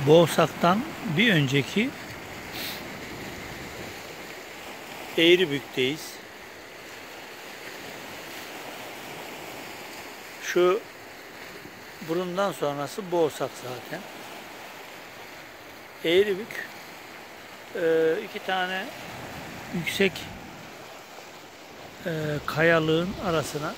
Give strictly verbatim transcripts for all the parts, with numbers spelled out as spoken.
Boğsak'tan bir önceki Eğribük'teyiz. Şu burundan sonrası Boğsak zaten. Eğribük iki tane yüksek kayalığın arasına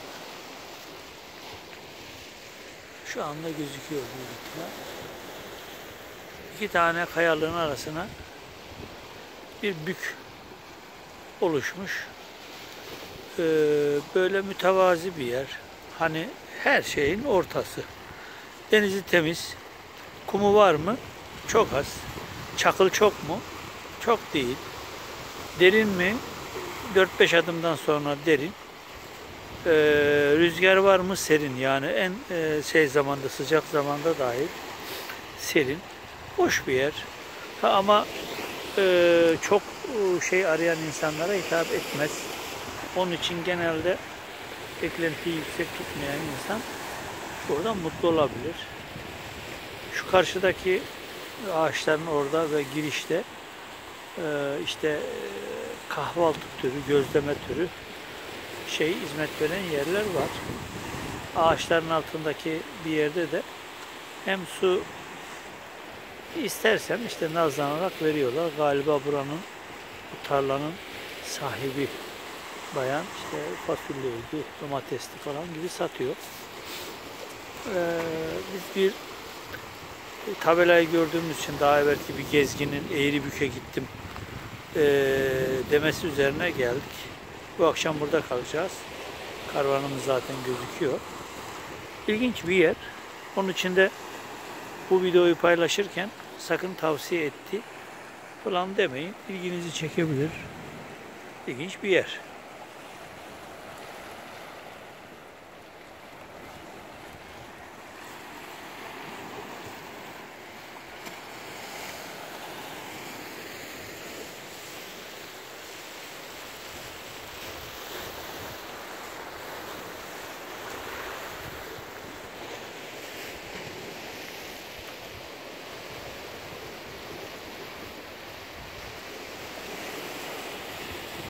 şu anda gözüküyor büyükler. İki tane kayalığın arasına bir bük oluşmuş. Ee, böyle mütevazi bir yer. Hani her şeyin ortası. Denizi temiz. Kumu var mı? Çok az. Çakıl çok mu? Çok değil. Derin mi? dört beş adımdan sonra derin. Ee, rüzgar var mı? Serin. Yani en e, şey zamanda, sıcak zamanda dahil serin. Hoş bir yer. Ha, ama e, çok şey arayan insanlara hitap etmez. Onun için genelde beklentiyi yüksek tutmayan insan buradan mutlu olabilir. Şu karşıdaki ağaçların orada ve girişte e, işte kahvaltı türü, gözleme türü şey hizmet veren yerler var. Ağaçların altındaki bir yerde de hem su İstersen işte nazlanarak veriyorlar. Galiba buranın, bu tarlanın sahibi bayan işte fasulyeydi, domatesli falan gibi satıyor. Ee, biz bir tabelayı gördüğümüz için daha evvelki bir gezginin Eğribük'e gittim ee, demesi üzerine geldik. Bu akşam burada kalacağız. Karvanımız zaten gözüküyor. İlginç bir yer. Onun için de bu videoyu paylaşırken sakın tavsiye etti falan demeyin. İlginizi çekebilir. İlginç bir yer.